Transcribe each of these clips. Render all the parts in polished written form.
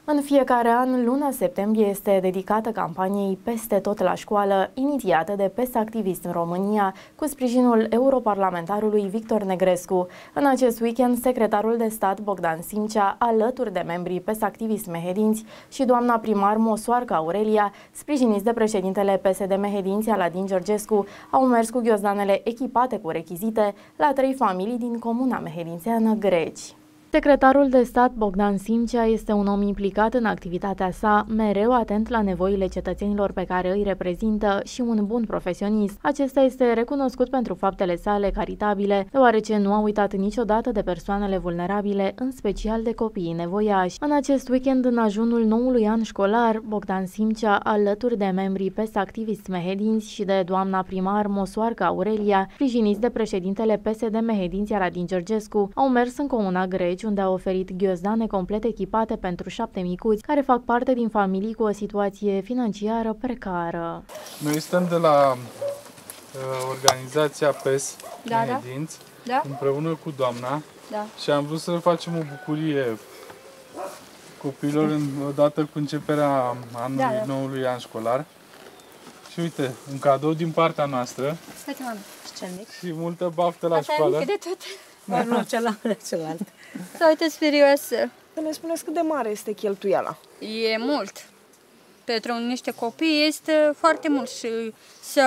În fiecare an, luna septembrie este dedicată campaniei Peste tot la școală, inițiată de PES Activist în România, cu sprijinul europarlamentarului Victor Negrescu. În acest weekend, secretarul de stat Bogdan Simcea, alături de membrii PES Activist Mehedinți și doamna primar Mosoarcă Aurelia, sprijiniți de președintele PSD Mehedinți Aladin Georgescu, au mers cu ghiozdanele echipate cu rechizite la 3 familii din comuna mehedințeană Greci. Secretarul de stat Bogdan Simcea este un om implicat în activitatea sa, mereu atent la nevoile cetățenilor pe care îi reprezintă și un bun profesionist. Acesta este recunoscut pentru faptele sale caritabile, deoarece nu a uitat niciodată de persoanele vulnerabile, în special de copiii nevoiași. În acest weekend, în ajunul noului an școlar, Bogdan Simcea, alături de membrii PES Activist Mehedinți și de doamna primar Mosoarcă Aurelia, sprijiniți de președintele PSD Mehedinți Aladin Georgescu, au mers în comuna Greci, unde a oferit ghiozdane complet echipate pentru 7 micuți care fac parte din familii cu o situație financiară precară. Noi stăm de la organizația PES Mehedinți, împreună cu doamna, și am vrut să facem o bucurie copiilor odată cu începerea anului noului an școlar. Și uite, un cadou din partea noastră și multă baftă la școală. Nu, celălalt. Să uite serioasă. Să ne spuneți cât de mare este cheltuiala. E mult. Pentru niște copii este foarte mult și să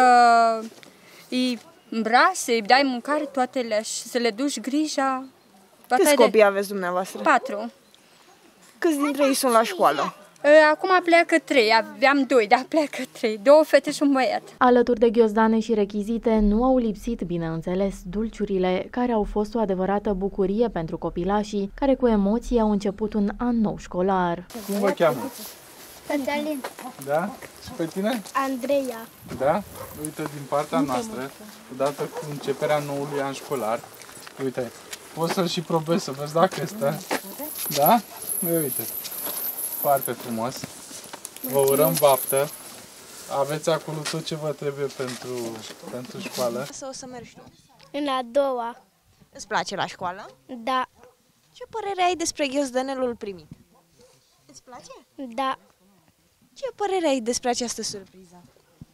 îi îmbraci, să-i dai mâncare toate și să le duci grija. Câți copii aveți dumneavoastră? 4. Câți dintre ei sunt la școală? Acum pleacă 3, aveam 2, dar pleacă 3, 2 fete și un băiat. Alături de ghiozdane și rechizite, nu au lipsit, bineînțeles, dulciurile, care au fost o adevărată bucurie pentru copilașii, care cu emoții au început un an nou școlar. Cum vă cheamă? Cătălin. Da? Și pe tine? Andreea. Da? Uite, din partea noastră, odată cu începerea noului an școlar, uite, poți să-l și probezi să vezi dacă este. Da? Uite. Foarte frumos. Vă urăm baftă. Aveți acolo tot ce vă trebuie pentru școală. O să mergi tu? În a doua. Îți place la școală? Da. Ce părere ai despre ghiozdanelul primit? Îți place? Da. Ce părere ai despre această surpriză?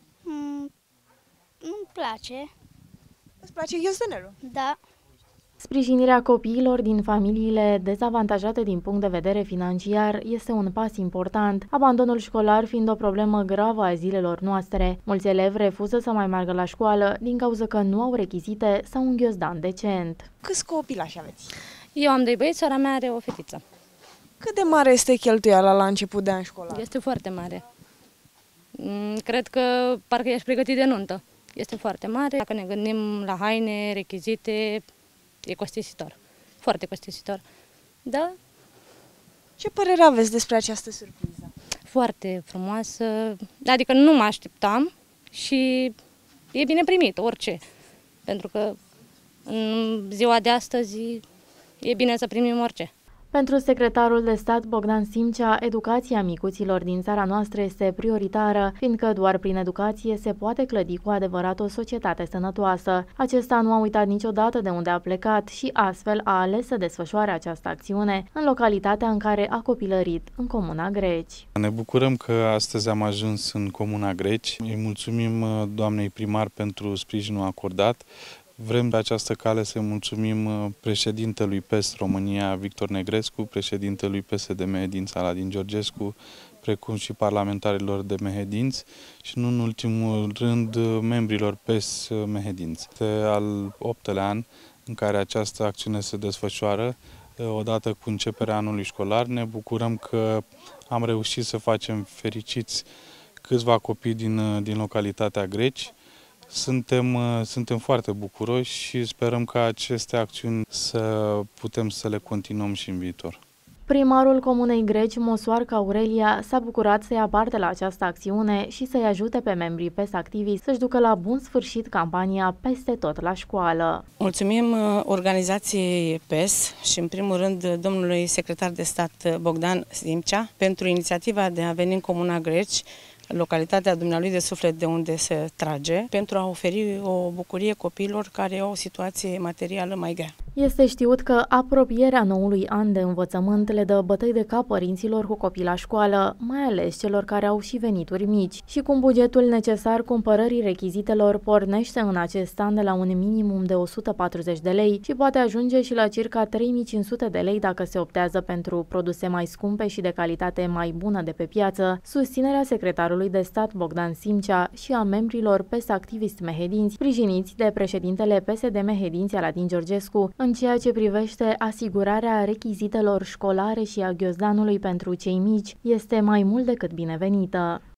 Nu-mi place. Îți place ghiozdanelul? Da. Sprijinirea copiilor din familiile dezavantajate din punct de vedere financiar este un pas important, abandonul școlar fiind o problemă gravă a zilelor noastre. Mulți elevi refuză să mai meargă la școală din cauza că nu au rechizite sau un ghiozdan decent. Câți copilași aveți? Eu am 2 băieți, sora mea are o fetiță. Cât de mare este cheltuiala la început de an școlar? Este foarte mare. Cred că parcă ești pregătit de nuntă. Este foarte mare. Dacă ne gândim la haine, rechizite, e costisitor. Foarte costisitor. Da? Ce părere aveți despre această surpriză? Foarte frumoasă. Adică nu mă așteptam și e bine primit, orice. Pentru că în ziua de astăzi e bine să primim orice. Pentru secretarul de stat Bogdan Simcea, educația micuților din țara noastră este prioritară, fiindcă doar prin educație se poate clădi cu adevărat o societate sănătoasă. Acesta nu a uitat niciodată de unde a plecat și astfel a ales să desfășoare această acțiune în localitatea în care a copilărit, în comuna Greci. Ne bucurăm că astăzi am ajuns în comuna Greci. Îi mulțumim doamnei primar pentru sprijinul acordat. Vrem pe această cale să mulțumim președintelui PES România, Victor Negrescu, președintelui PSD Mehedinți Aladin Georgescu, precum și parlamentarilor de Mehedinți și nu în ultimul rând membrilor PES Mehedinți. Este al 8-lea an în care această acțiune se desfășoară, odată cu începerea anului școlar. Ne bucurăm că am reușit să facem fericiți câțiva copii din localitatea Greci. Suntem foarte bucuroși și sperăm ca aceste acțiuni să putem să le continuăm și în viitor. Primarul comunei Greci, Mosoarcă Aurelia, s-a bucurat să ia parte la această acțiune și să-i ajute pe membrii PES Activi să-și ducă la bun sfârșit campania Peste tot la școală. Mulțumim organizației PES și în primul rând domnului secretar de stat Bogdan Simcea pentru inițiativa de a veni în comuna Greci, localitatea dumnealui de suflet de unde se trage, pentru a oferi o bucurie copiilor care au o situație materială mai grea. Este știut că apropierea noului an de învățământ le dă bătăi de cap părinților cu copii la școală, mai ales celor care au și venituri mici. Și cum bugetul necesar cumpărării rechizitelor pornește în acest an de la un minimum de 140 de lei și poate ajunge și la circa 3500 de lei dacă se optează pentru produse mai scumpe și de calitate mai bună de pe piață, susținerea secretarului de stat Bogdan Simcea și a membrilor PES activiști mehedinți, sprijiniți de președintele PSD Mehedinți Aladin Georgescu, în ceea ce privește asigurarea rechizitelor școlare și a ghiozdanului pentru cei mici, este mai mult decât binevenită.